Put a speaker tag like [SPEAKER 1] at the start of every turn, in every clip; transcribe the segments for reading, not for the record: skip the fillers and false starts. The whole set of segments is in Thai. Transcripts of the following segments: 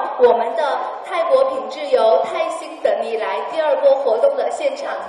[SPEAKER 1] 我们的泰国品质游泰兴等你来第二波活动的现场。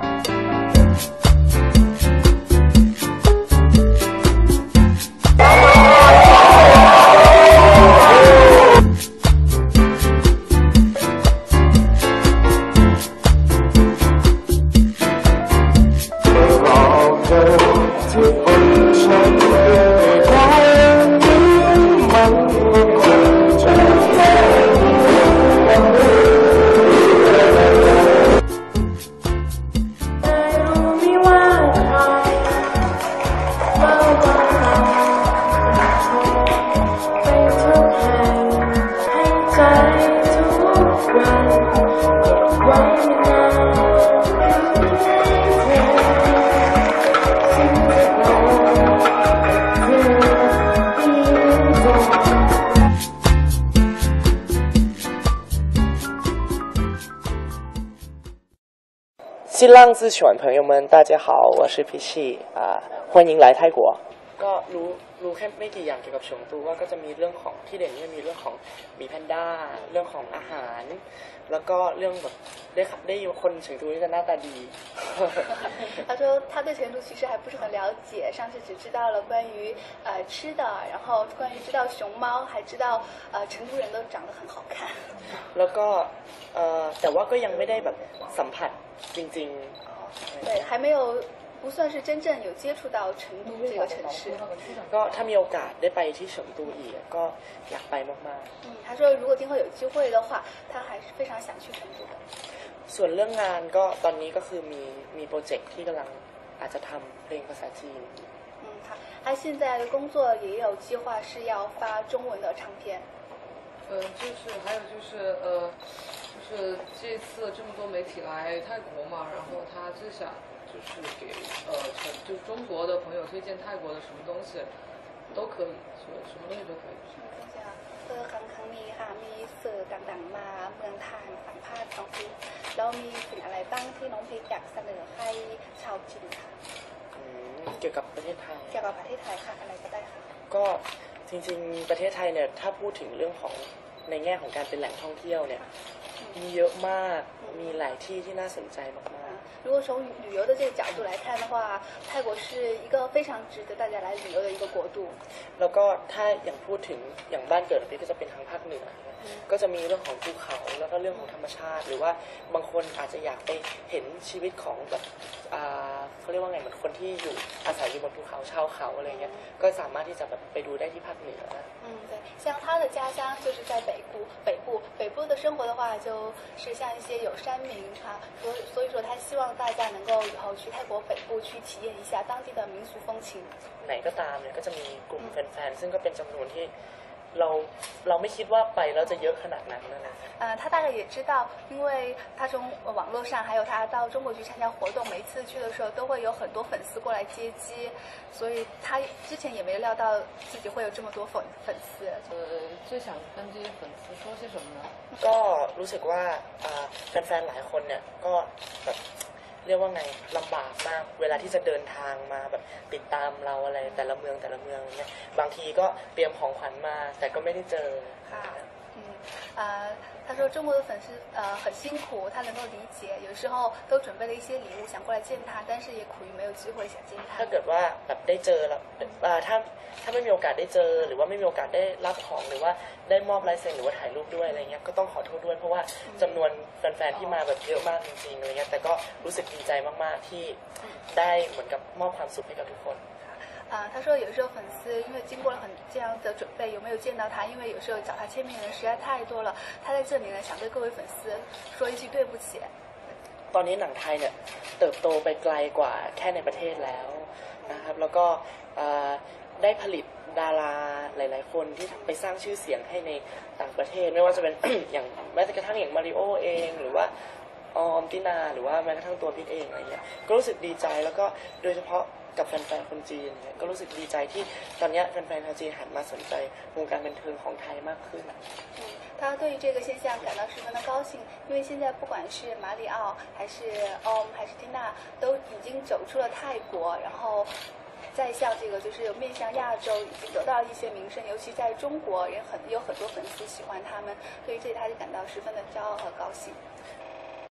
[SPEAKER 2] 新浪自选朋友们，大家好，我是พิชี่欢迎来泰国ก็รู้แค่ไม่กี่อย่างเกี่ยวกับเฉิงตูว่าก็จะมีเรื่องของที่เด่นเนี่ยมีเรื่องของหมีแพนด้าเรื่องของอาหารแล้วก็เรื่องแบบได้คนเฉิงตูนี่จะหน้าตาดี
[SPEAKER 1] 他说他对成都其实还不是很了解，上次只知道了关于吃的，然后关于知道熊猫，还知道成都人都长得很好看。
[SPEAKER 2] แล้วก็แต่ว่าก็ยังไม่ได้แบบสัมผัสจริง
[SPEAKER 1] ๆ对，还没有不算是真正有接触到成都这个城市。
[SPEAKER 2] ก็ถ้ามีโอกาสได้ไปที่เฉิงตูอีกก็อยากไปมาก
[SPEAKER 1] ๆ他说如果今后有机会的话，他还是非常想去成都的。
[SPEAKER 2] ส่วนเรื่องงานก็ตอนนี้ก็คือมีโปรเจกต์ที่กำลังอาจจะทำเพลงภาษาจีน
[SPEAKER 1] 他现在的工作也有计划是要发中文的唱片。
[SPEAKER 3] 还有就是这次这么多媒体来泰国嘛，然后他就想就是给就是中国的朋友推荐泰国的什么东西都可以，什么东西都可以。
[SPEAKER 1] ครั้งนี้ค่ะมีสื่อต่างๆมาเมืองไทยสัมภาษณ์น้องพีคแล้วมีสิ่งอะไรบ้างที่น้องพีคอยากเสนอให้ชาวจีนค่ะ
[SPEAKER 2] เกี่ยวกับประเทศไทย
[SPEAKER 1] เกี่ยวกับประเทศไทยค่ะอะไรก็ได้ค่ะ
[SPEAKER 2] ก็จริงๆประเทศไทยเนี่ยถ้าพูดถึงเรื่องของในแง่ของการเป็นแหล่งท่องเที่ยวเนี่ยมีเยอะมากมีหลายที่ที่น่าสนใจมาก
[SPEAKER 1] ๆ如果从旅游的这个角度来看的话，泰国是一个非常值得大家来旅游的一个国度。
[SPEAKER 2] แล้วก็ถ้าอย่างพูดถึงอย่างบ้านเกิดพี่ก็จะเป็นทางภาคเหนือก็จะมีเรื่องของภูเขาแล้วก็เรื่องของธรรมชาติหรือว่าบางคนอาจจะอยากไปเห็นชีวิตของแบบเขาเรียกว่าไงเหมือนคนที่อยู่อาศัยอยู่บนภูเขาชาวเขาอะไรเงี้ยก็สามารถที่จะแบบไปดูได้ที่ภาคเหนือ
[SPEAKER 1] 对，像他的家乡就是在北部的生活的话，就是像一些有山民所以说他希望大家能够以后去泰国北部去体验一下当地的民俗风情。
[SPEAKER 2] ไหนก็ตามเนี่ยก็จะมีกลุ่มแฟนๆซึ่งก็เป็นจำนวนที่เราไม่คิดว่าไปแล้วจะเยอะขนาดนั้นนะ
[SPEAKER 1] 他大概也知道，因为他从网络上还有他到中国去参加活动，每一次去的时候都会有很多粉丝过来接机，所以他之前也没料到自己会有这么多粉丝。
[SPEAKER 3] 最想跟这些粉丝说些什么呢？
[SPEAKER 2] ก็รู้สึกว่าแฟนๆหลายคนเนี่ยก็แบบเรียกว่าไงลำบากมากเวลาที่จะเดินทางมาแบบติดตามเราอะไรแต่ละเมืองเนี่ยบางทีก็เตรียมของขวัญมาแต่ก็ไม่ได้เจอ
[SPEAKER 1] 他说中国的粉丝很辛苦，他能够理解，有时候都准备了一些礼物想过来见他，但是也苦于没有机会想见他。
[SPEAKER 2] ถ้าเกิดว่าแบบได้เจอแล้วถ้าไม่มีโอกาสได้เจอหรือว่าไม่มีโอกาสได้รับของหรือว่าได้มอบลายเซ็นหรือว่าถ่ายรูปด้วยอะไรเงี้ยก็ต้องขอโทษด้วยเพราะว่าจำนวนแฟนๆที่มาแบบเยอะมากจริงๆอะไรเงี้ยแต่ก็รู้สึกดีใจมากๆที่ได้เหมือนกับมอบความสุขให้กับทุกคน
[SPEAKER 1] 他说有时候粉丝因为经过了这样的准备，有没有见到他？因为有时候找他签名的人实在太多了，他在这里呢想对各位粉丝说一句对不起。
[SPEAKER 2] ตอนนี้หนังไทยเนี่ยเติบโตไปไกลกว่าแค่ในประเทศแล้วนะครับแล้วก็ได้ผลิตดาราหลายๆคนที่ไปสร้างชื่อเสียงให้ในต่างประเทศไม่ว่าจะเป็น อย่างแม้แต่กระทั่งอย่างมาริโอเองหรือว่าออมตินาหรือว่าแม้กระทั่งตัวพี่เองอะไรเงี้ยก็รู้สึกดีใจแล้วก็โดยเฉพาะกับแฟนๆคนจีนเนี่ยก็รู้สึกดีใจที่ตอนนี้แฟนๆชาวจีนหันมาสนใจวงการบันเทิงของไทยมากขึ้น
[SPEAKER 1] 他对于这个现象感到十分的高兴，因为现在不管是马里奥还是还是缇娜，都已经走出了泰国，然后在向这个就是面向亚洲已经得到了一些名声，尤其在中国也有很多粉丝喜欢他们，所以这里他就感到十分的骄傲和高兴。